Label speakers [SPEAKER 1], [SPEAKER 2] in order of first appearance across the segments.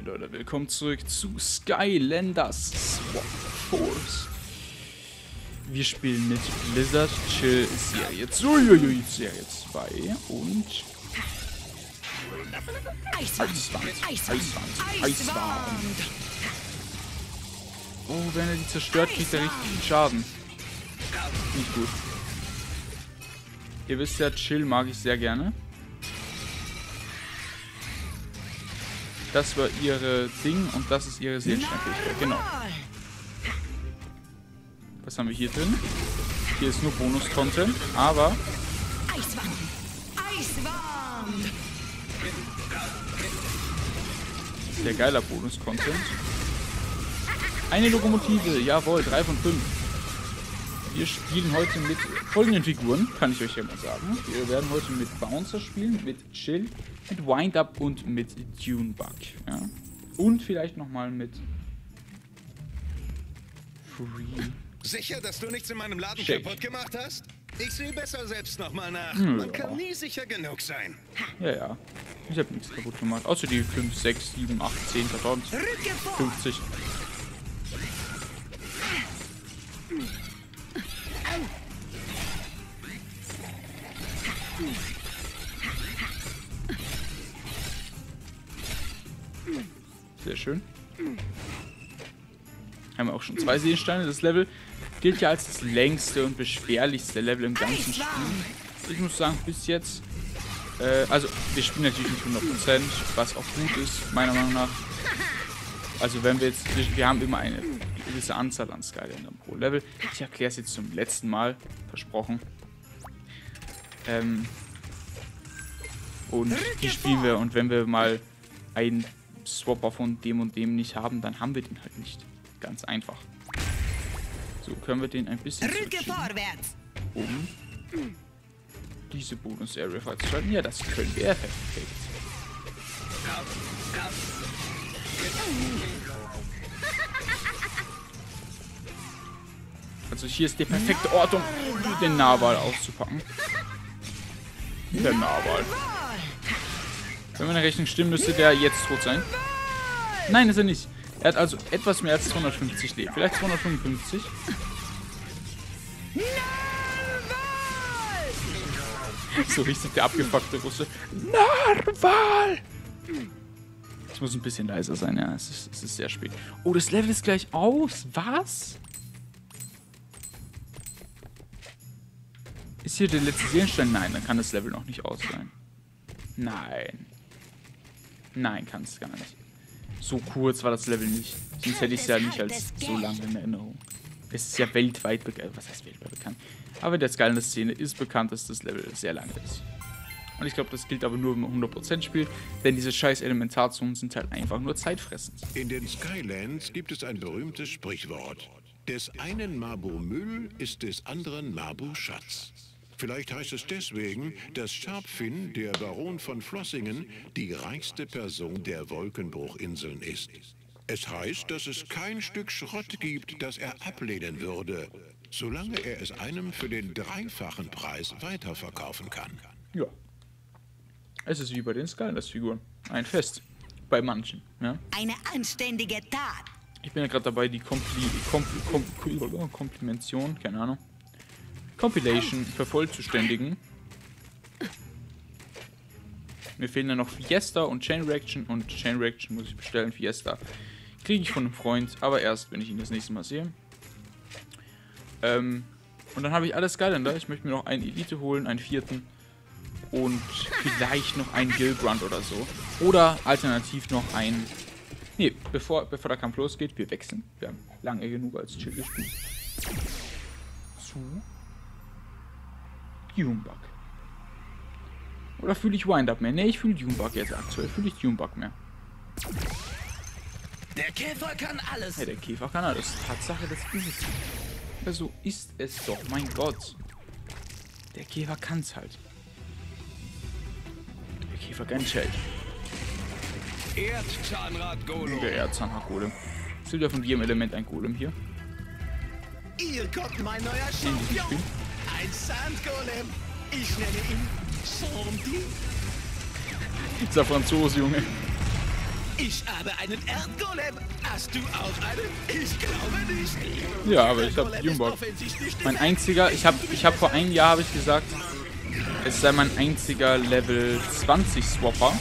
[SPEAKER 1] Leute, willkommen zurück zu Skylanders Swap Force. Wir spielen mit Blizzard Chill Serie 2 und Eiswand. Oh, wenn er die zerstört, kriegt er richtig viel Schaden. Nicht gut. Ihr wisst ja, Chill mag ich sehr gerne. Das war ihre Ding und das ist ihre Seelensteinfähigkeit. Genau. Was haben wir hier drin? Hier ist nur Bonus-Content, aber... Sehr geiler Bonus-Content. Eine Lokomotive, jawohl, 3 von 5. Wir spielen heute mit folgenden Figuren, kann ich euch ja mal sagen. Wir werden heute mit Bouncer spielen, mit Chill, mit Wind-Up und mit Dune-Bug. Ja? Und vielleicht nochmal mit Free.
[SPEAKER 2] Sicher, dass du nichts in meinem Laden
[SPEAKER 1] Shake.
[SPEAKER 2] kaputt gemacht hast? Ich sehe besser selbst nochmal nach.
[SPEAKER 1] Ja.
[SPEAKER 2] Man kann nie sicher genug sein.
[SPEAKER 1] Ja. Ich habe nichts kaputt gemacht. Außer die 5, 6, 7, 8, 10 Kartons. 50. Sehr schön. Haben wir auch schon 2 Seelensteine. Das Level gilt ja als das längste und beschwerlichste Level im ganzen Spiel. Ich muss sagen, bis jetzt... also, wir spielen natürlich nicht 100%, was auch gut ist, meiner Meinung nach. Also, wenn wir jetzt... Wir haben immer eine gewisse Anzahl an Skylandern pro Level. Ich erkläre es jetzt zum letzten Mal. Versprochen. Und die spielen wir. Und wenn wir mal einen Swapper von dem und dem nicht haben, dann haben wir den halt nicht. Ganz einfach. So, können wir den ein bisschen
[SPEAKER 3] vorwärts,
[SPEAKER 1] um diese Bonus-Area freizuschalten. Ja, das können wir. Perfekt. Also hier ist der perfekte Ort, um den Narwal auszupacken. Der Narwal. Wenn meine Rechnung stimmt, müsste der jetzt tot sein. Nein, ist er nicht. Er hat also etwas mehr als 250 Leben. Vielleicht 255. So richtig der abgefuckte Russe. Narwal! Ich muss ein bisschen leiser sein, ja. Es ist sehr spät. Oh, das Level ist gleich aus. Was? Ist hier der letzte Seelenstein? Nein, dann kann das Level noch nicht aus sein. Nein. Nein, kann es gar nicht. So kurz war das Level nicht. Sonst hätte ich es ja nicht als so lange in Erinnerung. Es ist ja weltweit bekannt. Was heißt weltweit bekannt? Aber in der Skylanders-Szene ist bekannt, dass das Level sehr lange ist. Und ich glaube, das gilt aber nur, wenn man 100% spielt. Denn diese scheiß Elementarzonen sind halt einfach nur zeitfressend.
[SPEAKER 4] In den Skylands gibt es ein berühmtes Sprichwort. Des einen Mabu Müll ist des anderen Mabu Schatz. Vielleicht heißt es deswegen, dass Sharpfin, der Baron von Flossingen, die reichste Person der Wolkenbruchinseln ist. Es heißt, dass es kein Stück Schrott gibt, das er ablehnen würde, solange er es einem für den 3-fachen Preis weiterverkaufen kann.
[SPEAKER 1] Ja. Es ist wie bei den Skylanders-Figuren. Ein Fest. Bei manchen, ja.
[SPEAKER 3] eine anständige Tat.
[SPEAKER 1] Ich bin ja gerade dabei, die Komplimentation, keine Ahnung, Compilation vervollzuständigen. Mir fehlen dann noch Fiesta und Chain Reaction. Und Chain Reaction muss ich bestellen. Fiesta kriege ich von einem Freund, aber erst, wenn ich ihn das nächste Mal sehe. Und dann habe ich alle Skylander. Ich möchte mir noch einen Elite holen, einen 4. Und vielleicht noch einen Gilbrand oder so. Oder alternativ noch einen... Nee, bevor der Kampf losgeht, wir wechseln. Wir haben lange genug als Chill gespielt. Zu Dune-Bug. Oder fühle ich Wind-Up mehr? Ne, ich fühle Dune-Bug jetzt aktuell. Fühle ich Dune-Bug mehr.
[SPEAKER 2] Der Käfer kann alles.
[SPEAKER 1] Ja, der Käfer kann alles. Tatsache, das ist es. Ja, so ist es doch. Mein Gott. Der Käfer kann's halt. Der Käfer kann Chill.
[SPEAKER 2] Erdzahnrad-Golem.
[SPEAKER 1] Der Erdzahnrad-Golem. Es gibt ja von jedem Element ein Golem hier.
[SPEAKER 2] Ihr kommt mein neuer
[SPEAKER 1] In diesem
[SPEAKER 2] Champion.
[SPEAKER 1] Spiel.
[SPEAKER 2] Ein Sandgolem. Ich nenne ihn Zombie.
[SPEAKER 1] Dieser Franzose, Junge.
[SPEAKER 2] Ich habe einen Erdgolem. Hast du auch einen? Ich glaube nicht.
[SPEAKER 1] Ja, aber ich habe Jungbok. Mein einziger, ich hab vor einem Jahr habe ich gesagt, es sei mein einziger Level 20 Swapper.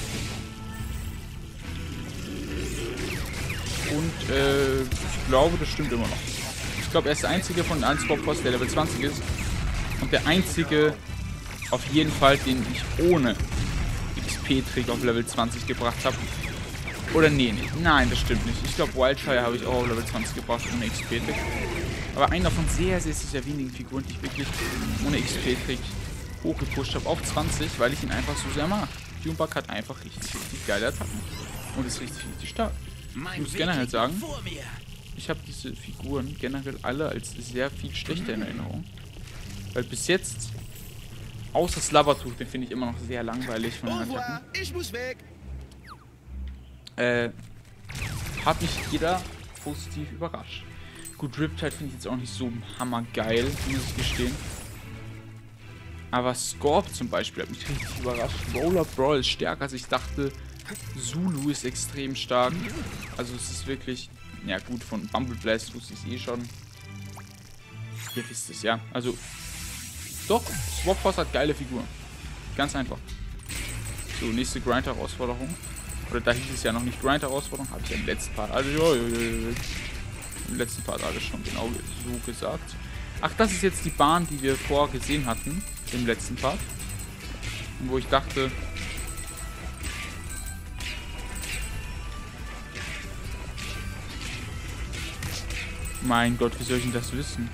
[SPEAKER 1] Und ich glaube, das stimmt immer noch. Ich glaube, er ist der einzige von allen Swappers, der Level 20 ist. Und der einzige, auf jeden Fall, den ich ohne XP-Trick auf Level 20 gebracht habe. Oder nee, nein, das stimmt nicht. Ich glaube, Wildfire habe ich auch auf Level 20 gebracht ohne XP-Trick. Aber einer von sehr, sehr, sehr wenigen Figuren, die ich wirklich ohne XP-Trick hochgepusht habe auf 20, weil ich ihn einfach so sehr mag. Jungbok hat einfach richtig geile Attacken. Und ist richtig stark. Ich muss generell sagen, ich habe diese Figuren generell alle als sehr viel schlechter in Erinnerung. Weil bis jetzt, außer Slavatuk, den finde ich immer noch sehr langweilig von den Attacken.
[SPEAKER 2] Ich muss weg.
[SPEAKER 1] Hat mich jeder positiv überrascht. Gut, Riptide finde ich jetzt auch nicht so hammergeil, muss ich gestehen. Aber Scorp zum Beispiel hat mich richtig überrascht. Roller Brawl ist stärker als ich dachte. Zulu ist extrem stark. Also es ist wirklich... Ja gut, von Bumble Blast wusste ich es eh schon. Ihr wisst es, ja. Also... Doch, Swapforce hat geile Figuren. Ganz einfach. So, nächste Grind-Herausforderung. Oder da hieß es ja noch nicht Grind-Herausforderung. Habe ich ja im letzten Part... Also, im letzten Part alles schon genau so gesagt. Ach, das ist jetzt die Bahn, die wir vorher gesehen hatten. Im letzten Part. Und wo ich dachte... Mein Gott, wie soll ich denn das wissen?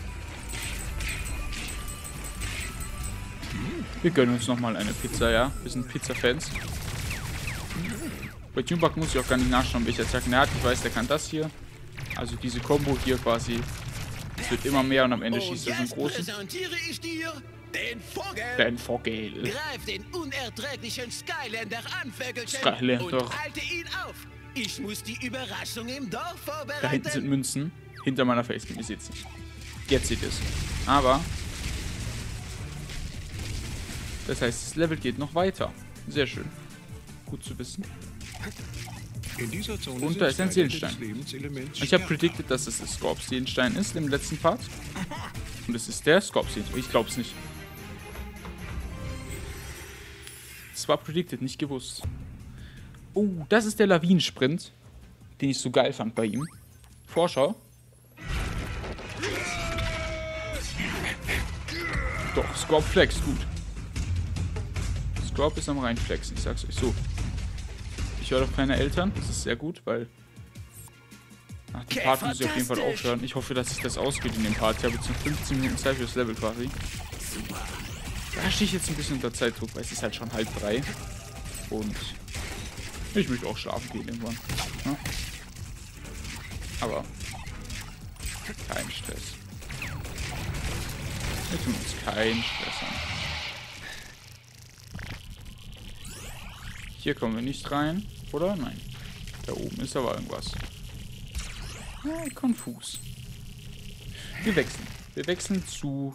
[SPEAKER 1] Wir gönnen uns nochmal eine Pizza, ja? Wir sind Pizza-Fans. Bei Jungbok muss ich auch gar nicht nachschauen, welche Attacken er hat. Ich weiß, der kann das hier. Also diese Combo hier quasi. Es wird immer mehr und am Ende schießt er so einen großen.
[SPEAKER 2] Präsentiere ich dir den Vogel.
[SPEAKER 1] Den Vogel.
[SPEAKER 2] Greif den unerträglichen Skylander an, Vögelchen.
[SPEAKER 1] Skylander.
[SPEAKER 2] Und halte ihn auf. Ich muss die Überraschung im Dorf vorbereiten.
[SPEAKER 1] Da hinten sind Münzen. Hinter meiner Facecam. Ihr seht es nicht. Jetzt seht ihr es. Aber... Das heißt, das Level geht noch weiter. Sehr schön. Gut zu wissen.
[SPEAKER 4] In dieser Zone
[SPEAKER 1] Und da ist ein Seelenstein.
[SPEAKER 4] Lebenselement
[SPEAKER 1] Ich habe predicted, dass es der Scorp-Seelenstein ist im letzten Part. Und es ist der Scorp-Seelenstein. Ich glaube es nicht. Es war predicted, nicht gewusst. Oh, das ist der Lawinensprint, den ich so geil fand bei ihm. Vorschau. Doch, Scorp flex, gut. Scorp ist am reinflexen, ich sag's euch so. Ich höre auf keine Eltern, das ist sehr gut, weil nach dem Part muss ich auf jeden Fall aufhören. Ich hoffe, dass sich das ausgeht in dem Part. Ich habe jetzt noch 15 Minuten Zeit fürs Level quasi. Da stehe ich jetzt ein bisschen unter Zeitdruck, weil es ist halt schon 2:30. Und ich möchte auch schlafen gehen irgendwann. Ja? Aber kein Stress. Wir tun uns keinen Stress an. Hier kommen wir nicht rein, oder? Nein. Da oben ist aber irgendwas. Ja, konfus. Wir wechseln. Wir wechseln zu...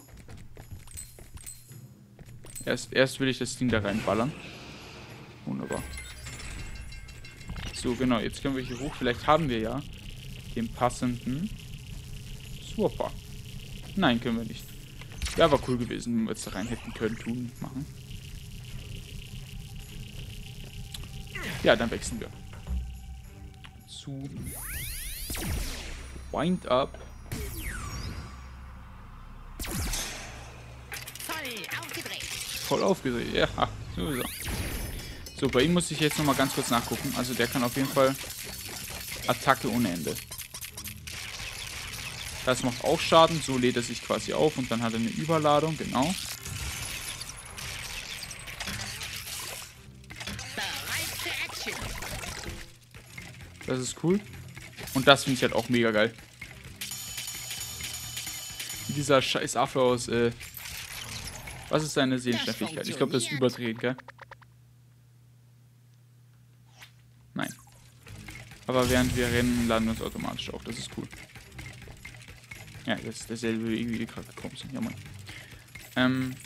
[SPEAKER 1] Erst will ich das Ding da reinballern. Wunderbar. So, genau. Jetzt können wir hier hoch. Vielleicht haben wir ja den passenden Swapper. Nein, können wir nicht. Wäre aber cool gewesen, wenn wir jetzt da rein hätten können, machen. Ja, dann wechseln wir. Zu Wind Up. Voll aufgedreht, ja. So. So, bei ihm muss ich jetzt nochmal ganz kurz nachgucken. Also der kann auf jeden Fall Attacke ohne Ende. Das macht auch Schaden, so lädt er sich quasi auf und dann hat er eine Überladung, genau. Das ist cool. Und das finde ich halt auch mega geil. Dieser scheiß Affe aus, was ist seine Seelensteinfähigkeit? Ich glaube, das ist überdreht, gell? Nein. Aber während wir rennen, laden wir uns automatisch auf. Das ist cool. Ja, das ist derselbe Weg, wie wir gerade gekommen sind. Ja, Mann.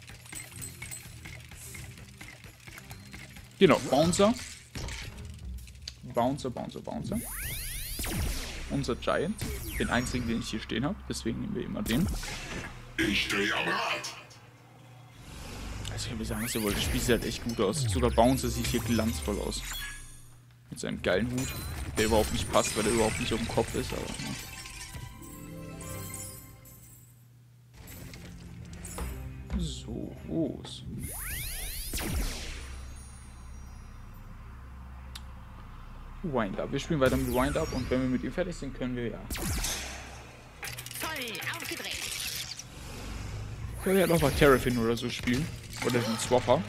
[SPEAKER 1] Genau, Bouncer. Bouncer, Bouncer, Bouncer. Unser Giant. Den einzigen, den ich hier stehen habe. Deswegen nehmen wir immer den.
[SPEAKER 2] Ich stehe am Rad.
[SPEAKER 1] Also ich würde sagen, was ihr wollt. Das Spiel sieht halt echt gut aus. Sogar Bouncer sieht hier glanzvoll aus. Mit seinem geilen Hut. Der überhaupt nicht passt, weil der überhaupt nicht auf dem Kopf ist. Aber, ne. So, los. Wind-Up. Wir spielen weiter mit Wind-Up und wenn wir mit ihm fertig sind, können wir ja.
[SPEAKER 3] Voll aufgedreht.
[SPEAKER 1] Können wir ja noch mal Terrafin oder so spielen. Oder den Swapper.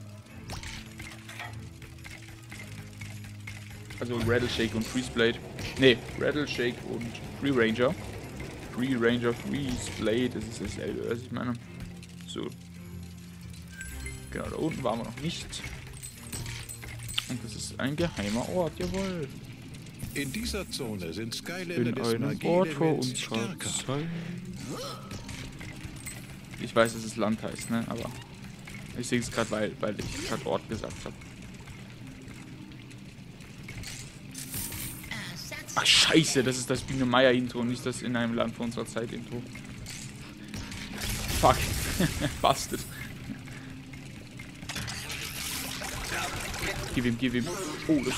[SPEAKER 1] Also Rattleshake und Freezeblade. Ne, Rattleshake und Free Ranger. Free Ranger, Freezeblade, das ist dasselbe, was ich meine. So. Genau, da unten waren wir noch nicht. Und das ist ein geheimer Ort, jawohl.
[SPEAKER 4] In dieser Zone sind Skyländer
[SPEAKER 1] In
[SPEAKER 4] des
[SPEAKER 1] einem Ort vor
[SPEAKER 4] Magieelements
[SPEAKER 1] unserer
[SPEAKER 4] stärker.
[SPEAKER 1] Zeit. Ich weiß, dass es Land heißt, ne? Aber ich sehe es gerade, weil ich gerade Ort gesagt habe. Ach scheiße, das ist das Biene Meier Intro, nicht das in einem Land vor unserer Zeit Intro. Fuck. Bastet. Gib ihm, gib ihm. Oh, das.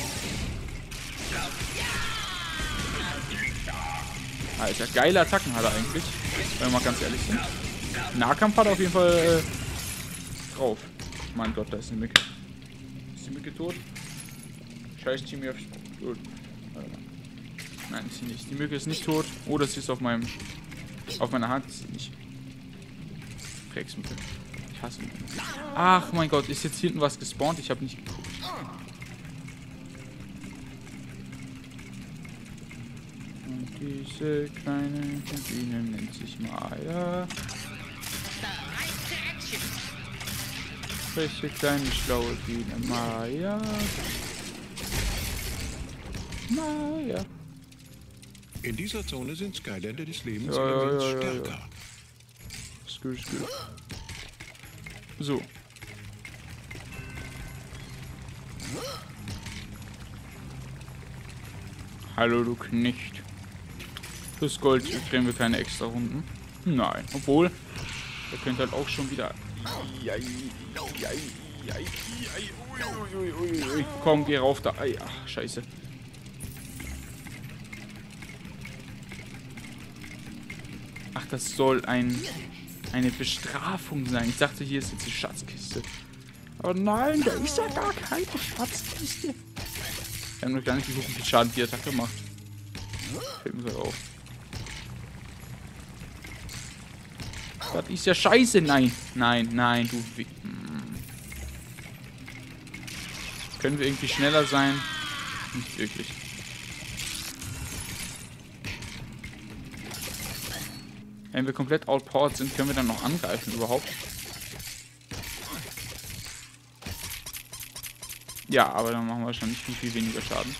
[SPEAKER 1] Alter, geile Attacken hat er eigentlich. Wenn wir mal ganz ehrlich sind. Nahkampf hat er auf jeden Fall drauf. Mein Gott, da ist eine Mücke. Ist die Mücke tot? Scheiß Team auf tot. Nein, ist sie nicht. Die Mücke ist nicht tot. Oh, das ist auf meiner Hand. Ist sie nicht. Drecksmücke. Ich hasse Mücke. Ach mein Gott, ist jetzt hinten was gespawnt? Ich habe nicht geguckt. Und diese kleine Biene nennt sich Maya. Welche kleine schlaue Biene Maya. Maya.
[SPEAKER 4] In dieser Zone sind Skyländer des
[SPEAKER 1] Ja.
[SPEAKER 4] Lebenselements stärker.
[SPEAKER 1] Skür. So. Hallo, du Knecht. Fürs Gold kriegen wir keine extra Runden. Nein, obwohl, der könnte halt auch schon wieder... Komm, geh rauf da. Ach, scheiße. Ach, das soll eine Bestrafung sein. Ich dachte, hier ist jetzt die Schatzkiste. Aber nein, da ist ja gar keine Schatzkiste. Wir haben noch gar nicht geguckt, wie viel Schaden die Attacke macht. Fällt mir so auf. Das ist ja scheiße. Nein, du... Können wir irgendwie schneller sein? Nicht wirklich. Wenn wir komplett outpowered sind, können wir dann noch angreifen überhaupt? Ja, aber dann machen wir wahrscheinlich viel weniger Schaden.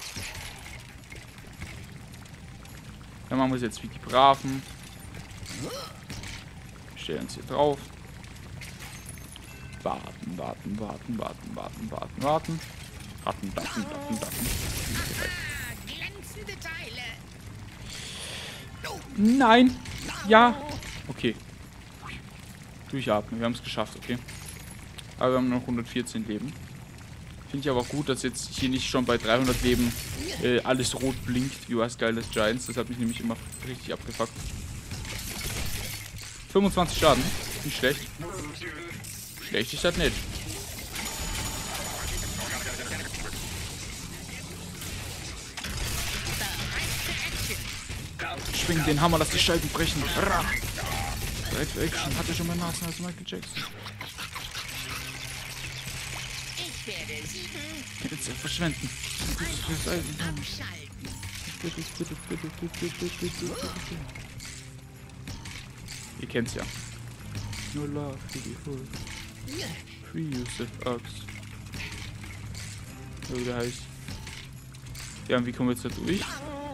[SPEAKER 1] Dann machen wir es jetzt wie die Braven. Wir stellen uns hier drauf. Warten. Ratten.
[SPEAKER 3] Glänzende Teile.
[SPEAKER 1] Nein! Ja! Okay. Durchatmen, wir haben es geschafft, okay. Aber wir haben noch 114 Leben. Finde ich aber auch gut, dass jetzt hier nicht schon bei 300 Leben alles rot blinkt, wie was geil des Giants. Das hat mich nämlich immer richtig abgefuckt. 25 Schaden. Nicht schlecht. Schlecht ist das nicht. Schwing den Hammer, lass die Scheiben brechen. Bereit für Action. Hatte schon mal Nasen als Michael Jackson.
[SPEAKER 3] Ich werde siegen.
[SPEAKER 1] Jetzt verschwenden. Ihr kennt's ja. No love, beautiful. Free Yusuf Ox. So wie der heißt. Ja, und wie kommen wir jetzt da durch?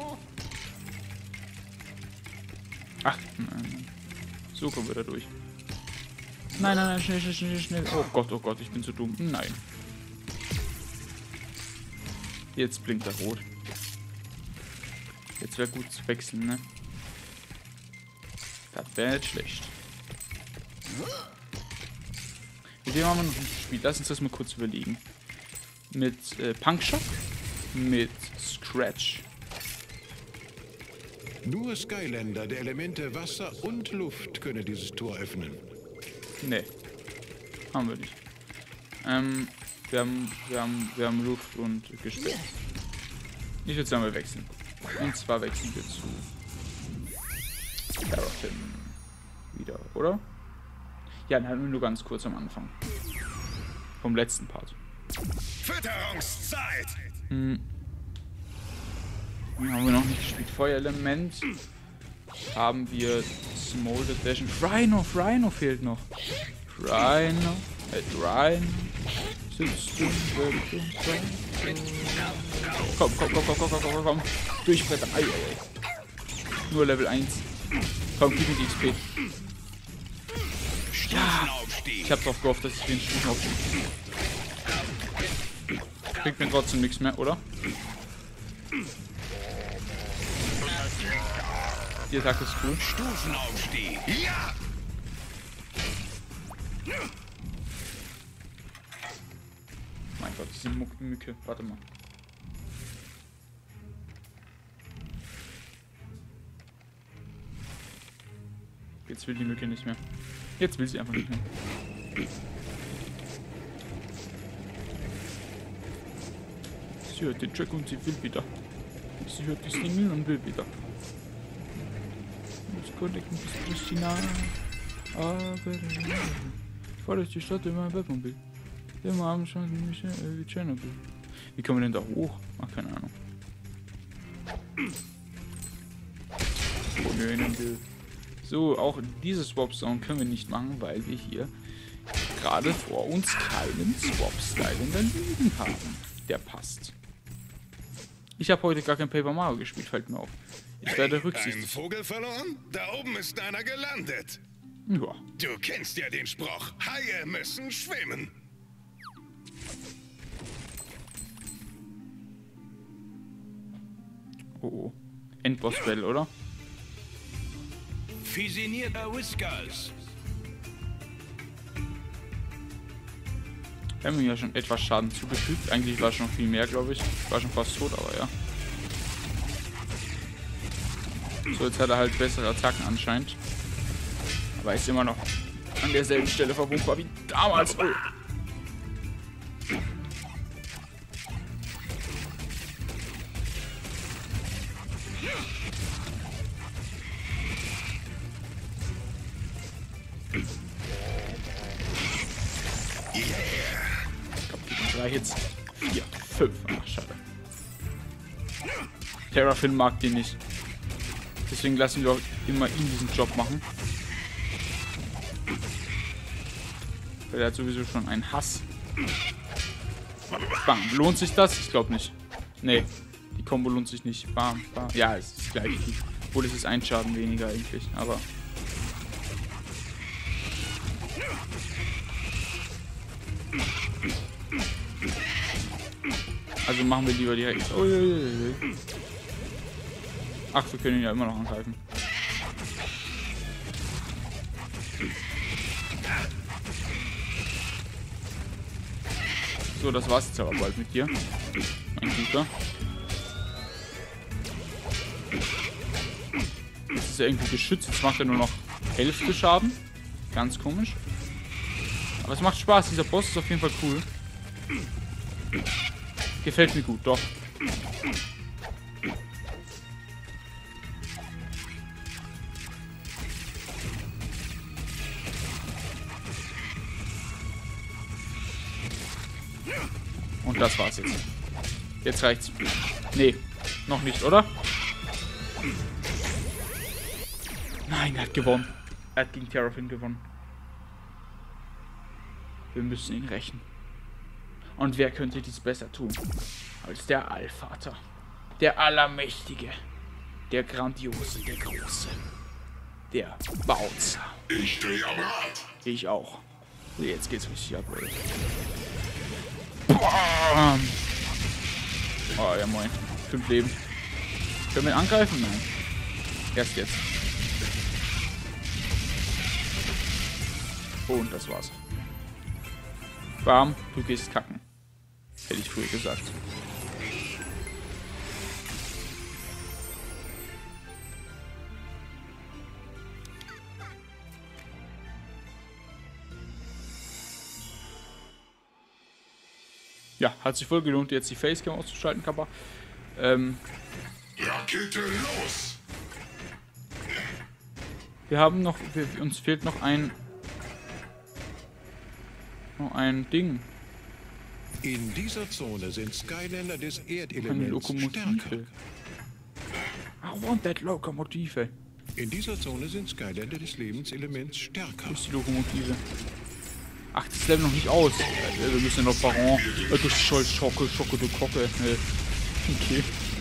[SPEAKER 1] Ach, nein. So kommen wir da durch. Nein, schnell. Oh Gott, ich bin zu dumm. Nein. Jetzt blinkt er rot. Jetzt wäre gut zu wechseln, ne? Das wäre nicht schlecht. Mit dem haben wir noch nicht gespielt. Lass uns das mal kurz überlegen. Mit Punkshock, mit Scratch.
[SPEAKER 4] Nur Skylander der Elemente Wasser und Luft können dieses Tor öffnen.
[SPEAKER 1] Ne, haben wir nicht. Wir haben Luft und Gespenst. Ich würde sagen, wir wechseln. Und zwar wechseln wir zu Terrafin wieder, oder? Ja, dann nur ganz kurz am Anfang. Vom letzten Part.
[SPEAKER 2] Fütterungszeit!
[SPEAKER 1] Den haben wir noch nicht gespielt. Feuerelement. Haben wir Smolder Dash. Rhino fehlt noch. Rhino. Komm. Durchbrettern. Ei. Nur Level 1. Komm, gib mir die XP. Ja. Ich hab drauf gehofft, dass ich den Stufenaufstieg kriegt mir trotzdem nichts mehr, oder? Die Attacke ist cool.
[SPEAKER 2] Stufenaufstieg. Ja!
[SPEAKER 1] Mein Gott, diese Mücke. Warte mal. Jetzt will die Mücke nicht mehr. Jetzt will sie einfach nicht mehr. Sie hört den Track und sie will wieder. Sie hört die Single und will wieder. Ich connecten bis Pristina. Aber vor die Stadt in meinem Webmobil. Immer abends schon wie Tschernobyl. Wie kommen wir denn da hoch? Ach, keine Ahnung. So, auch diese Swap-Zone können wir nicht machen, weil wir hier gerade vor uns keinen Swap-Style in der Ligen haben. Der passt. Ich habe heute gar kein Paper Mario gespielt, fällt mir auf. Ich werde rücksichtig.
[SPEAKER 2] Einen Vogel verloren? Da oben ist einer gelandet.
[SPEAKER 1] Ja.
[SPEAKER 2] Du kennst ja den Spruch. Haie müssen schwimmen.
[SPEAKER 1] Oh. Endboss-Battle, oder?
[SPEAKER 2] Fusionierter Whiskers.
[SPEAKER 1] Wir haben ihm ja schon etwas Schaden zugefügt. Eigentlich war es schon viel mehr, glaube ich. War schon fast tot, aber ja. So, jetzt hat er halt bessere Attacken anscheinend. Aber ist immer noch an derselben Stelle verwundbar wie damals. Oh. Drei Hits. 4, 5. Ach, schade. Terrafin mag den nicht. Deswegen lassen wir auch immer ihn diesen Job machen. Weil er hat sowieso schon einen Hass. Bam. Lohnt sich das? Ich glaube nicht. Nee. Die Kombo lohnt sich nicht. Bam, bam. Ja, es ist gleich. Obwohl es ist ein Schaden weniger eigentlich. Aber. Also machen wir lieber die Hex. Ach, wir können ihn ja immer noch angreifen. So, das war's jetzt aber bald mit dir. Ein guter. Jetzt ist er irgendwie geschützt. Jetzt macht er nur noch Hälfte Schaden. Ganz komisch. Aber es macht Spaß. Dieser Boss ist auf jeden Fall cool. Gefällt mir gut, doch. Und das war's jetzt. Jetzt reicht's. Nee, noch nicht, oder? Nein, er hat gewonnen. Er hat gegen Terrafin gewonnen. Wir müssen ihn rächen. Und wer könnte dies besser tun als der Allvater, der Allermächtige, der Grandiose, der Große, der Bauzer.
[SPEAKER 2] Ich stehe am Rad.
[SPEAKER 1] Ich auch. Jetzt geht's richtig ab, Leute. Bam. Oh, ja moin. 5 Leben. Können wir ihn angreifen? Nein. Erst jetzt. Und das war's. Bam, du gehst kacken. Hätte ich früher gesagt. Ja, hat sich voll gelohnt, jetzt die Facecam auszuschalten, Kappa.
[SPEAKER 5] Rakete los!
[SPEAKER 1] Wir haben noch, uns fehlt noch ein Ding.
[SPEAKER 4] In dieser Zone sind Skylander des
[SPEAKER 1] Eine
[SPEAKER 4] Erdelements
[SPEAKER 1] Lokomotive.
[SPEAKER 4] stärker.
[SPEAKER 1] I want that Lokomotive.
[SPEAKER 4] In dieser Zone sind Skylander des Lebenselements stärker.
[SPEAKER 1] Wo ist die Lokomotive? Ach, das Level noch nicht aus. Wir müssen noch Baron. Das ist schon Schocke, du Kocke. Okay.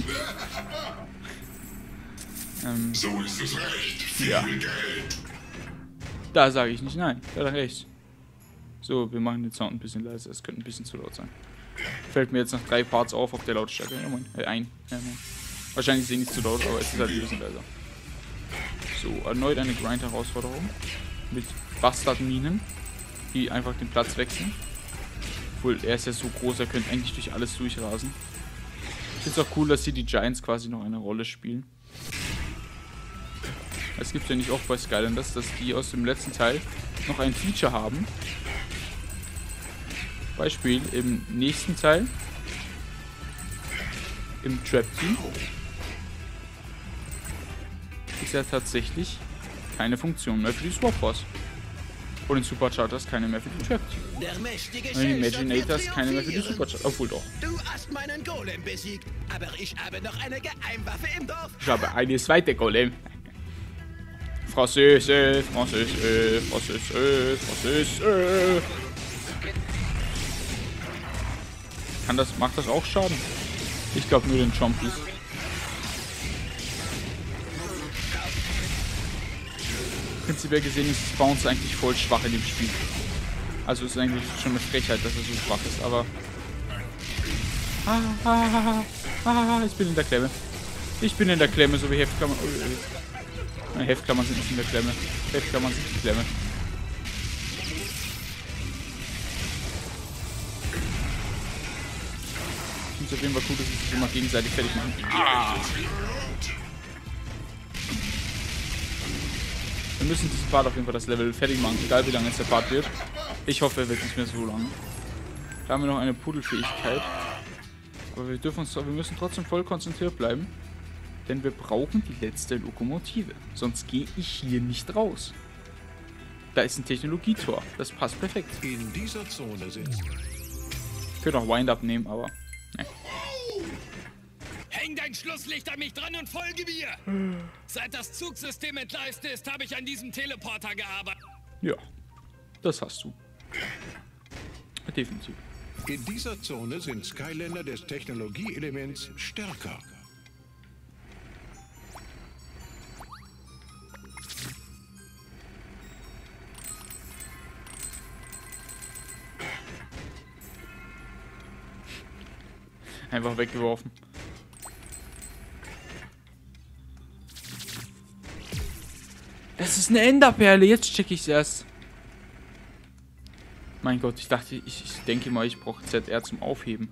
[SPEAKER 5] So ist es recht. Viel
[SPEAKER 1] Ja.
[SPEAKER 5] Geld.
[SPEAKER 1] Da sage ich nicht nein. Da hat er recht. So, wir machen den Sound ein bisschen leiser. Es könnte ein bisschen zu laut sein. Fällt mir jetzt nach 3 Parts auf der Lautstärke. Ja, moin. Ein. Ja, moin. Wahrscheinlich ist sie nicht zu laut, aber es ist halt ein bisschen leiser. So, erneut eine Grind-Herausforderung. Mit Bastardminen, die einfach den Platz wechseln. Obwohl, er ist ja so groß, er könnte eigentlich durch alles durchrasen. Ich finde es auch cool, dass hier die Giants quasi noch eine Rolle spielen. Es gibt ja nicht auch bei Skylanders, dass die aus dem letzten Teil noch ein Feature haben. Beispiel im nächsten Teil. Im Trap Team. Ist ja tatsächlich keine Funktion mehr für die Swap Force. Und in Superchargers keine mehr für die Trap Team.
[SPEAKER 2] Der mächtige
[SPEAKER 1] Und in
[SPEAKER 2] Shellshock
[SPEAKER 1] Imaginators
[SPEAKER 2] wird
[SPEAKER 1] keine mehr für die
[SPEAKER 2] triumphieren.
[SPEAKER 1] Superchargers. Obwohl doch.
[SPEAKER 2] Du hast meinen Golem besiegt, aber ich habe noch eine Geheimwaffe im Dorf.
[SPEAKER 1] Ich habe eine zweite Golem. Französisch, Französisch, Französisch, Französisch. Macht das auch Schaden? Ich glaube nur den Chompies. Prinzipiell gesehen ist das Bounce eigentlich voll schwach in dem Spiel. Also ist eigentlich schon eine Frechheit, dass er so schwach ist, aber... ich bin in der Klemme. Ich bin in der Klemme, so wie Heftklammern. Nein, Heftklammern sind nicht in der Klemme. Heftklammern sind die Klemme. Ich finde es auf jeden Fall cool, dass sie sich immer gegenseitig fertig machen. Wir müssen diesen Part auf jeden Fall das Level fertig machen, egal wie lange jetzt der Part wird. Ich hoffe, er wird nicht mehr so lang. Da haben wir noch eine Pudelfähigkeit. Aber wir müssen trotzdem voll konzentriert bleiben. Denn wir brauchen die letzte Lokomotive. Sonst gehe ich hier nicht raus. Da ist ein Technologietor. Das passt perfekt.
[SPEAKER 4] In dieser Zone sind
[SPEAKER 1] Ich könnte auch Wind-Up nehmen, aber... Ne.
[SPEAKER 6] Häng dein Schlusslicht an mich dran und folge mir! Seit das Zugsystem entgleist ist, habe ich an diesem Teleporter gearbeitet.
[SPEAKER 1] Ja. Das hast du. Definitiv.
[SPEAKER 4] In dieser Zone sind Skylander des Technologieelements stärker.
[SPEAKER 1] Einfach weggeworfen. Das ist eine Enderperle, jetzt check ich's erst. Mein Gott, ich dachte, ich denke mal, ich brauche ZR zum Aufheben.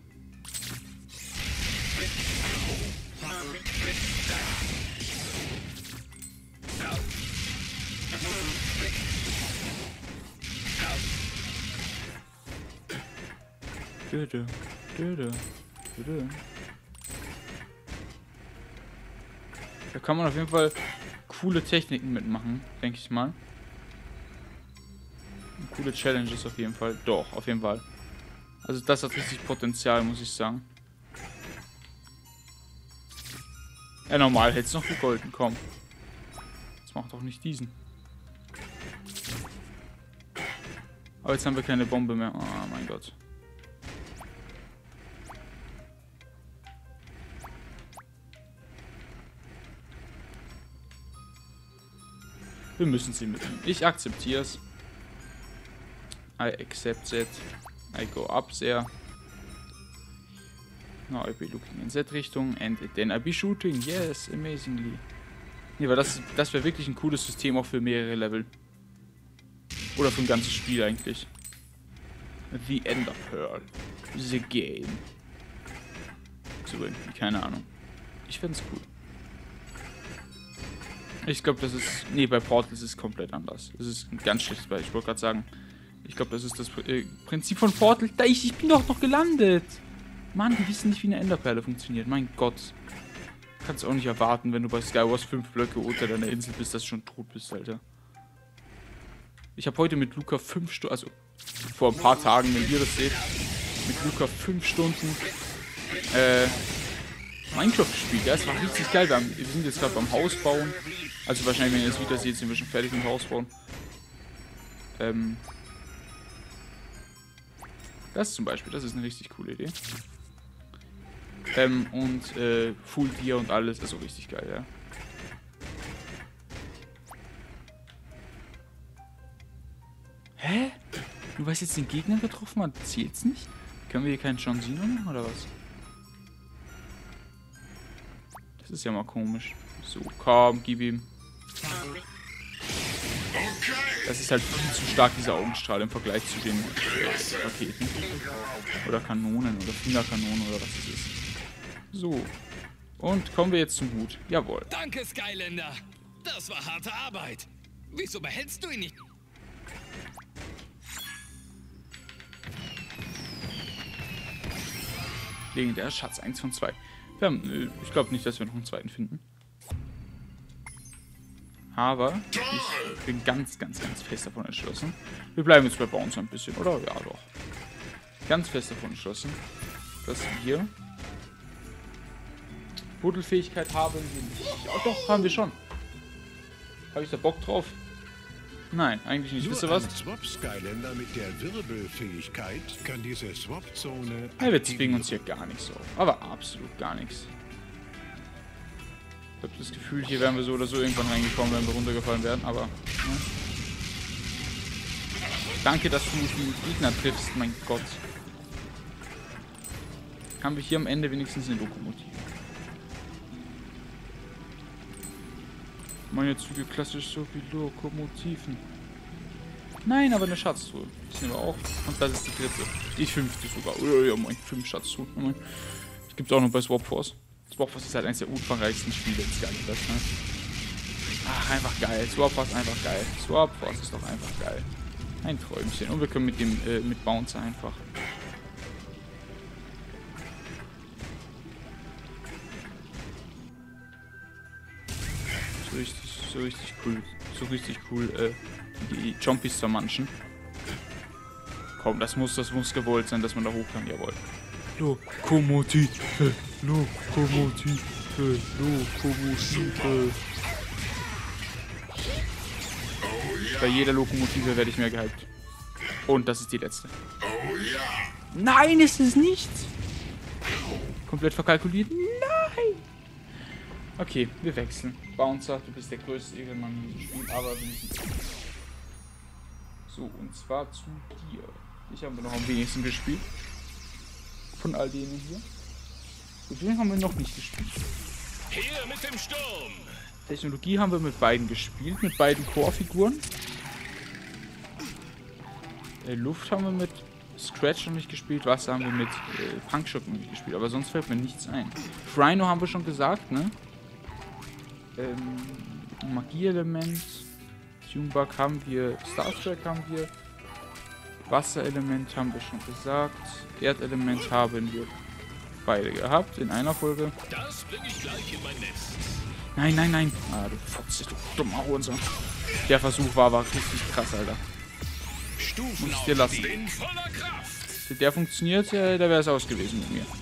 [SPEAKER 1] Dödö, dödö, dödö. Da kann man auf jeden Fall coole Techniken mitmachen, denke ich mal. Coole Challenges auf jeden Fall. Doch, auf jeden Fall. Also das hat richtig Potenzial, muss ich sagen. Ja, normal hätte es noch gegolten, komm. Das macht doch nicht diesen. Aber jetzt haben wir keine Bombe mehr. Oh mein Gott. Wir müssen sie mitnehmen. Ich akzeptiere es. I accept it. I go up there. No, I'll be looking in that Richtung and then I'll be shooting. Yes, amazingly. Nee, weil das wäre wirklich ein cooles System auch für mehrere Level. Oder für ein ganzes Spiel eigentlich. The Ender Pearl. The Game. So irgendwie, keine Ahnung. Ich fände es cool. Ich glaube, das ist... Nee, bei Portal ist es komplett anders. Das ist ein ganz schlechtes Beispiel. Ich wollte gerade sagen, ich glaube, das ist das Prinzip von Portal. Ich bin doch noch gelandet. Mann, die wissen nicht, wie eine Enderperle funktioniert. Mein Gott. Kannst auch nicht erwarten, wenn du bei Skywars 5 Blöcke unter deiner Insel bist, dass du schon tot bist, Alter. Ich habe heute mit Luca 5 Stunden... Also, vor ein paar Tagen, wenn ihr das seht, mit Luca 5 Stunden Minecraft gespielt. Ja, es war richtig geil. Wir sind jetzt gerade beim Haus bauen. Also wahrscheinlich, wenn ihr das wieder seht, sind wir schon fertig mit dem Haus bauen. Das zum Beispiel, das ist eine richtig coole Idee. Und Full Gear und alles, also richtig geil, ja. Hä? Du weißt jetzt den Gegner getroffen hat, zählt's nicht? Können wir hier keinen John Cena machen oder was? Das ist ja mal komisch. So, komm, gib ihm. Das ist halt viel zu stark, dieser Augenstrahl im Vergleich zu den Raketen. Oder Kanonen oder Fingerkanonen oder was es ist. So. Und kommen wir jetzt zum Hut. Jawohl.
[SPEAKER 6] Danke, Skylander. Das war harte Arbeit. Wieso behältst du ihn nicht?
[SPEAKER 1] Legendär Schatz 1 von 2. Ich glaube nicht, dass wir noch einen zweiten finden. Aber ich bin ganz, ganz, ganz fest davon entschlossen. Wir bleiben jetzt bei Bounce ein bisschen, oder? Ja, doch. Ganz fest davon entschlossen, dass wir Buddelfähigkeit haben. Ja, doch, haben wir schon. Habe ich da Bock drauf? Nein, eigentlich nicht. Wisst ihr was?
[SPEAKER 4] Swap Skylander mit der Wirbelfähigkeit kann diese Swap-Zone...
[SPEAKER 1] Ja, wir zwingen uns hier gar nichts auf. Aber absolut gar nichts. Ich habe das Gefühl, hier wären wir so oder so irgendwann reingekommen, wenn wir runtergefallen wären, aber... Ne? Danke, dass du die Gegner triffst, mein Gott. Haben wir hier am Ende wenigstens eine Lokomotive. Meine Züge klassisch so wie Lokomotiven. Nein, aber eine Schatztruhe. Das nehmen wir auch. Und das ist die dritte. Die fünfte sogar. Oh ja, mein 5 Schatztruhen. Das gibt es auch noch bei Swap Force. Swap Force ist halt eines der umfangreichsten Spiele des Ganzen. Ne? Ach, einfach geil. Swap Force ist einfach geil. Swap Force ist doch einfach geil. Ein Träumchen. Und wir können mit dem mit Bouncer einfach. So richtig cool, die Jumpies zermanschen. Komm, das muss gewollt sein, dass man da hoch kann, jawohl. Lokomotive. Bei jeder Lokomotive werde ich mehr gehypt. Und das ist die letzte. Nein, ist es nicht! Komplett verkalkuliert. Nein! Okay, wir wechseln. Bouncer, du bist der größte Ehrenmann in diesem Spiel, aber wir müssen... So, und zwar zu dir. Ich habe noch am wenigsten gespielt. Von all denen hier. Und den haben wir noch nicht gespielt.
[SPEAKER 6] Hier mit dem Sturm!
[SPEAKER 1] Technologie haben wir mit beiden gespielt, mit beiden Core-Figuren. Luft haben wir mit Scratch noch nicht gespielt, Wasser haben wir mit Punkshock noch nicht gespielt, aber sonst fällt mir nichts ein. Rhino haben wir schon gesagt, ne? Magieelement, Tunebug haben wir, Star Trek haben wir, Wasserelement haben wir schon gesagt, Erdelement haben wir beide gehabt in einer Folge.
[SPEAKER 6] Das bringe ich gleich in mein Nest.
[SPEAKER 1] Nein, nein, nein. Ah, du Fotze, du dummer Hohensohn. Der Versuch war richtig krass, Alter. Muss ich dir lassen.
[SPEAKER 6] In voller Kraft.
[SPEAKER 1] Wenn der funktioniert, da wäre es aus gewesen mit mir.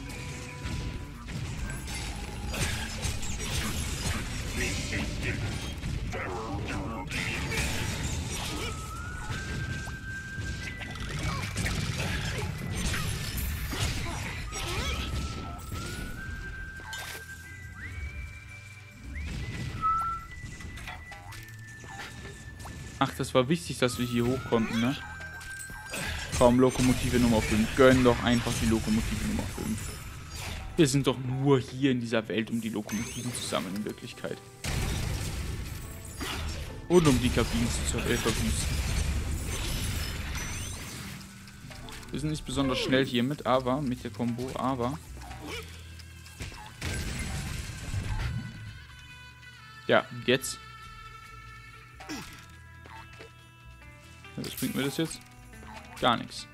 [SPEAKER 1] Ach, das war wichtig, dass wir hier hoch konnten, ne? Komm, Lokomotive Nummer 5. Gönn doch einfach die Lokomotive Nummer 5. Wir sind doch nur hier in dieser Welt, um die Lokomotiven zu sammeln in Wirklichkeit. Und um die Kabinen zu verwüsten. Wir sind nicht besonders schnell hiermit, aber mit der Combo, aber... Ja, und jetzt? Was bringt mir das jetzt? Gar nichts.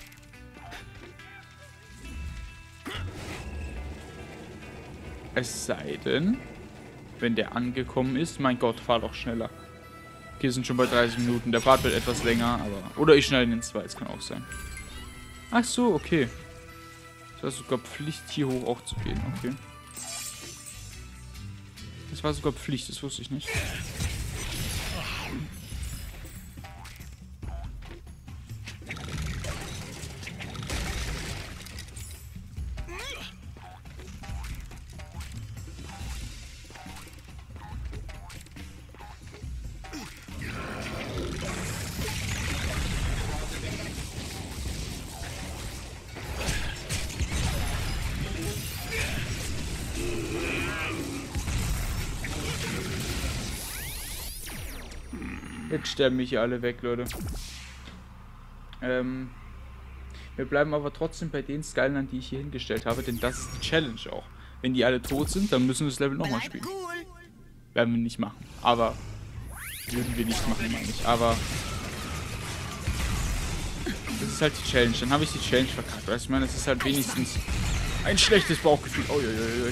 [SPEAKER 1] Es sei denn, wenn der angekommen ist, mein Gott, fahr doch schneller. Okay, wir sind schon bei 30 Minuten. Der Part wird etwas länger, aber... Oder ich schneide den 2, das kann auch sein. Ach so, okay. Es war sogar Pflicht, hier hoch auch zu gehen, okay. Das war sogar Pflicht, das wusste ich nicht. Jetzt sterben mich hier alle weg, Leute. Wir bleiben aber trotzdem bei den Skylern, die ich hier hingestellt habe, denn das ist die Challenge auch. Wenn die alle tot sind, dann müssen wir das Level nochmal spielen. Werden wir nicht machen. Aber würden wir nicht machen, meine ich. Aber das ist halt die Challenge. Dann habe ich die Challenge verkackt. Weißt du, ich meine, das ist halt wenigstens ein schlechtes Bauchgefühl. Oh,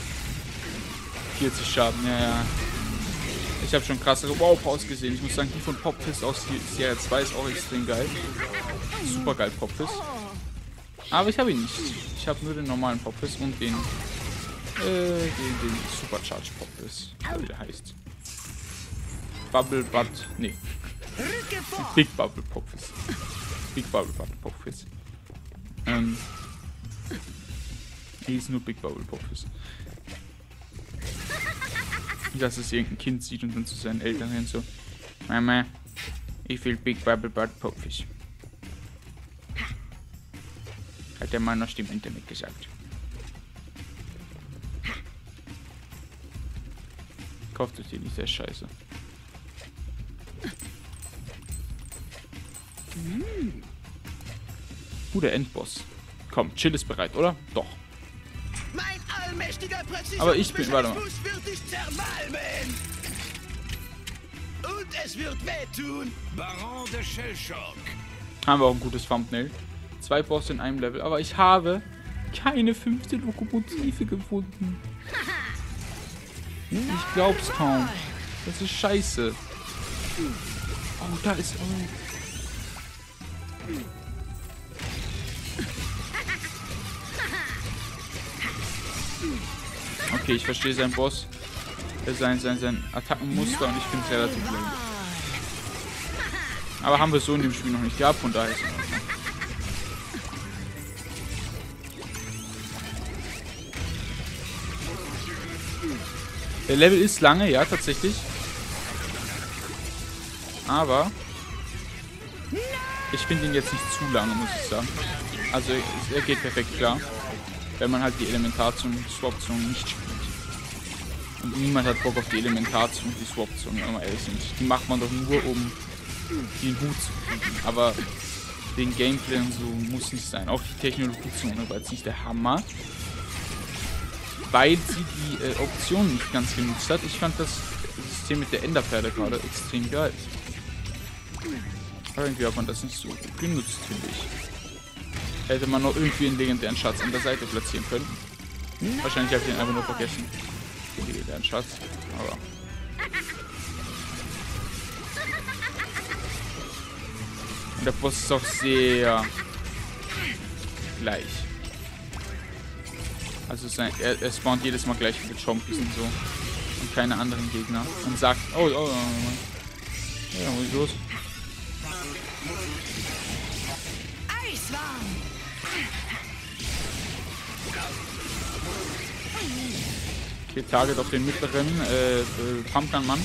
[SPEAKER 1] 40 Schaden, ja. Ich habe schon krassere Wow-Paus gesehen. Ich muss sagen, die von Popfist aus Sierra 2 ist auch extrem geil. Super geil, Popfist. Aber ich habe ihn nicht. Ich habe nur den normalen Popfist und den Supercharge Popfist, wie der heißt. Bubble Butt, nee. Big Bubble Popfist. Big Bubble Butt Popfist. Die ist nur Big Bubble Popfist. Dass es irgendein Kind sieht und dann zu seinen Eltern rennt so: Mama, ich will Big Bubble Butt Popfish. Hat der Mann noch im Internet gesagt. Kauft euch die nicht, der Scheiße. Der Endboss. Komm, Chill ist bereit, oder? Doch.
[SPEAKER 2] Mein allmächtiger
[SPEAKER 1] Aber ich bin, warte mal.
[SPEAKER 2] Wird dich zermalmen. Und es wird wehtun.
[SPEAKER 6] Baron de Shellshock.
[SPEAKER 1] Haben wir auch ein gutes Thumbnail. 2 Bosse in einem Level, aber ich habe keine 5. Lokomotive gefunden. Ich glaub's kaum. Das ist scheiße. Oh, da ist... Oh. Okay, ich verstehe seinen Boss. Sein Attackenmuster und ich finde es relativ lame. Aber haben wir so in dem Spiel noch nicht gehabt, von daher ist es in Ordnung. Der Level ist lange, ja, tatsächlich. Aber ich finde ihn jetzt nicht zu lange, muss ich sagen. Also er geht perfekt klar, wenn man halt die Elementarzone-Swap-Zone nicht spielt. Und niemand hat Bock auf die Elementarzone und die Swap-Zone, wenn wir ehrlich sind. Die macht man doch nur, um den Hut zu kriegen. Aber den Gameplay und so muss nicht sein. Auch die Technologiezone war jetzt nicht der Hammer, weil sie die Optionen nicht ganz genutzt hat. Ich fand das System mit der Enderperle gerade extrem geil. Aber irgendwie hat man das nicht so genutzt, finde ich. Hätte man noch irgendwie einen legendären Schatz an der Seite platzieren können. Wahrscheinlich habe ich den einfach nur vergessen. Den legendären Schatz. Aber... Und der Boss ist auch sehr... gleich. Also er spawnt jedes Mal gleich viele Chompies und so. Und keine anderen Gegner. Und sagt... Oh. Ja, wo ist los? Okay, Target auf den mittleren Pumpgun-Mann.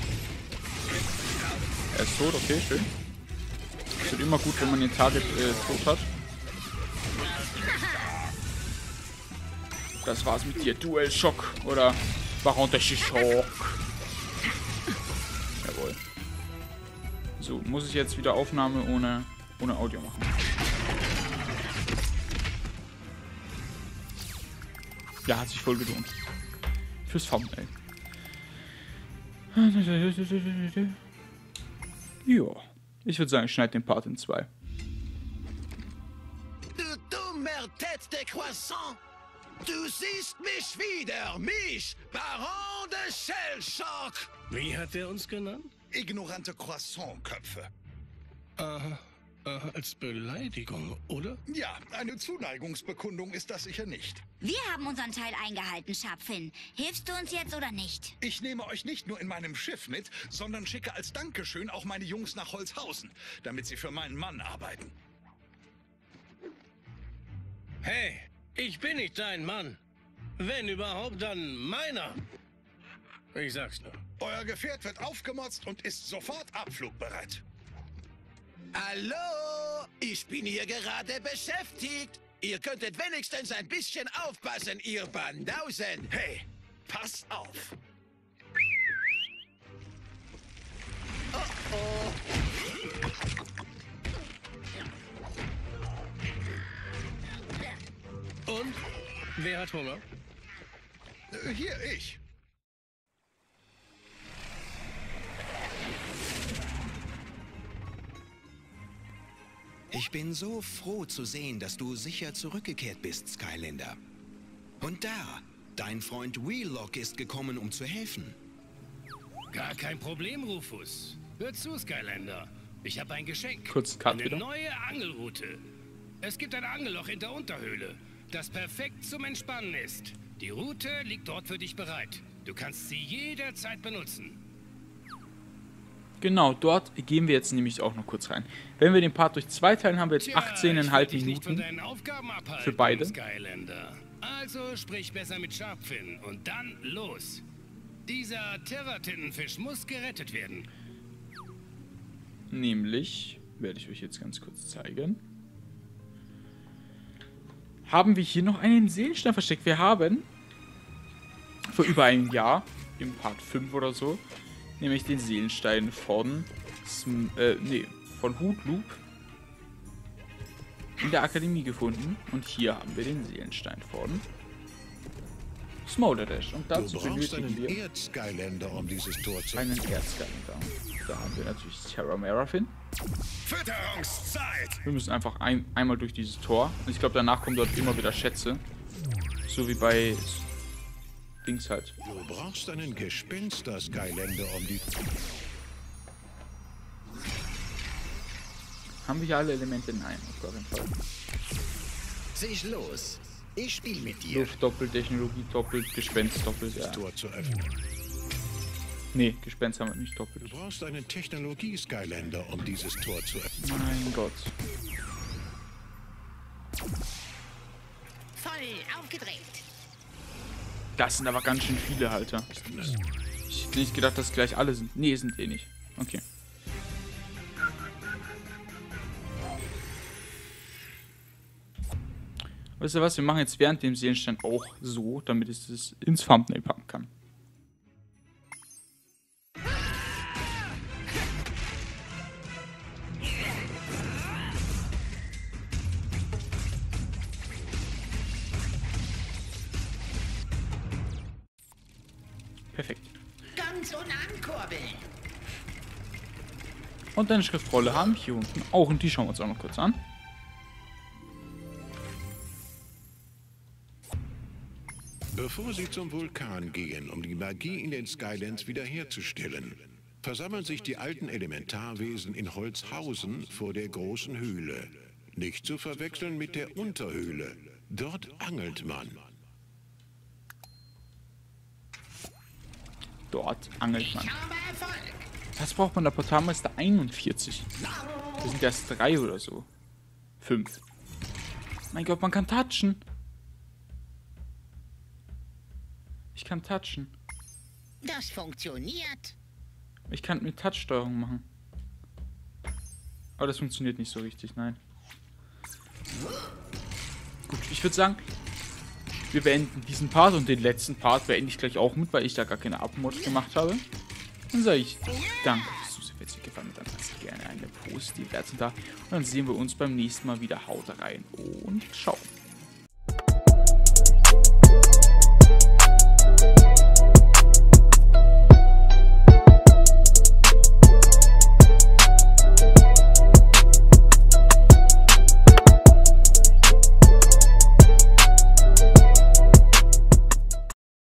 [SPEAKER 1] Er ist tot, okay, schön. Es wird immer gut, wenn man den Target tot hat. Das war's mit dir. DualShock oder Baron de Shock. Jawohl. So, muss ich jetzt wieder Aufnahme ohne Audio machen. Ja, hat sich voll gelohnt. Fürs Thumbnail. Ja. Ich würde sagen, ich schneide den Part in 2.
[SPEAKER 2] Du dummer Tête de Croissant! Du siehst mich wieder, mich, Baron de Shellshock!
[SPEAKER 6] Wie hat er uns genannt?
[SPEAKER 7] Ignorante Croissantköpfe.
[SPEAKER 6] Aha, als Beleidigung, oder?
[SPEAKER 7] Ja, eine Zuneigungsbekundung ist das sicher nicht.
[SPEAKER 8] Wir haben unseren Teil eingehalten, Sharpfin. Hilfst du uns jetzt oder nicht?
[SPEAKER 7] Ich nehme euch nicht nur in meinem Schiff mit, sondern schicke als Dankeschön auch meine Jungs nach Holzhausen, damit sie für meinen Mann arbeiten.
[SPEAKER 6] Hey, ich bin nicht dein Mann. Wenn überhaupt, dann meiner. Ich sag's nur.
[SPEAKER 7] Euer Gefährt wird aufgemotzt und ist sofort abflugbereit.
[SPEAKER 2] Hallo, ich bin hier gerade beschäftigt. Ihr könntet wenigstens ein bisschen aufpassen, ihr Banausen.
[SPEAKER 7] Hey, pass auf!
[SPEAKER 6] Und? Wer hat Hunger?
[SPEAKER 7] Hier ich.
[SPEAKER 9] Ich bin so froh zu sehen, dass du sicher zurückgekehrt bist, Skylander. Und da, dein Freund Wheelock ist gekommen, um zu helfen.
[SPEAKER 6] Gar kein Problem, Rufus. Hör zu, Skylander. Ich habe ein Geschenk.
[SPEAKER 1] Kurz Cut
[SPEAKER 6] eine
[SPEAKER 1] wieder.
[SPEAKER 6] neue Angelroute. Es gibt ein Angelloch in der Unterhöhle, das perfekt zum Entspannen ist. Die Route liegt dort für dich bereit. Du kannst sie jederzeit benutzen.
[SPEAKER 1] Genau, dort gehen wir jetzt nämlich auch noch kurz rein. Wenn wir den Part durch 2 teilen, haben wir jetzt 18,5 Minuten für beide.
[SPEAKER 6] Skylander. Also sprich besser mit Sharpfin und dann los. Dieser Terra-Tintenfisch muss gerettet werden.
[SPEAKER 1] Nämlich, werde ich euch jetzt ganz kurz zeigen, haben wir hier noch einen Seelenstein versteckt. Wir haben vor über einem Jahr, im Part 5 oder so, nämlich den Seelenstein von Hoodloop in der Akademie gefunden. Und hier haben wir den Seelenstein von Smolderdash. Und dazu
[SPEAKER 4] Du brauchst
[SPEAKER 1] benötigen
[SPEAKER 4] einen
[SPEAKER 1] wir
[SPEAKER 4] Erzskylander, um dieses Tor zu
[SPEAKER 1] einen Erzskylander. Da haben wir natürlich Terra Merafin.
[SPEAKER 2] Fütterungszeit!
[SPEAKER 1] Wir müssen einfach einmal durch dieses Tor. Und ich glaube, danach kommen dort immer wieder Schätze. So wie bei Dings halt.
[SPEAKER 4] Du brauchst einen Gespenster-Skylander, um die...
[SPEAKER 1] Haben wir hier alle Elemente? Nein, auf gar keinen Fall.
[SPEAKER 9] Sich los. Ich spiele mit dir.
[SPEAKER 1] Luft doppelt, Technologie doppelt, Gespenst doppelt, ja.
[SPEAKER 4] Tor zu öffnen.
[SPEAKER 1] Nee, Gespenst haben wir nicht
[SPEAKER 4] Du
[SPEAKER 1] doppelt.
[SPEAKER 4] brauchst einen Technologie-Skylander, um dieses Tor zu öffnen.
[SPEAKER 1] Mein Gott.
[SPEAKER 3] Voll aufgedreht.
[SPEAKER 1] Das sind aber ganz schön viele, Alter. Ich hätte nicht gedacht, dass gleich alle sind. Nee, sind eh nicht. Okay. Weißt du was, wir machen jetzt während dem Seelenstein auch so, damit ich es ins Thumbnail packen kann. Perfekt.
[SPEAKER 3] Ganz ohne Ankurbeln.
[SPEAKER 1] Und eine Schriftrolle haben wir hier unten auch, und die schauen wir uns auch noch kurz an.
[SPEAKER 4] Bevor sie zum Vulkan gehen, um die Magie in den Skylands wiederherzustellen, versammeln sich die alten Elementarwesen in Holzhausen vor der großen Höhle. Nicht zu verwechseln mit der Unterhöhle. Dort angelt man.
[SPEAKER 1] Dort angelt man.
[SPEAKER 3] Ich habe Erfolg.
[SPEAKER 1] Was braucht man da? Portalmeister 41. Das sind erst 3 oder so. 5. Mein Gott, man kann touchen. Ich kann touchen.
[SPEAKER 3] Das funktioniert.
[SPEAKER 1] Ich kann mit Touch-Steuerung machen. Aber das funktioniert nicht so richtig, nein. Gut, ich würde sagen, wir beenden diesen Part und den letzten Part beende ich gleich auch mit, weil ich da gar keine Abmod gemacht habe. Dann sage ich danke fürs Zusehen. Wenn es euch gefallen hat, dann lasst gerne eine positive Wertung da. Und dann sehen wir uns beim nächsten Mal wieder. Haut rein und ciao.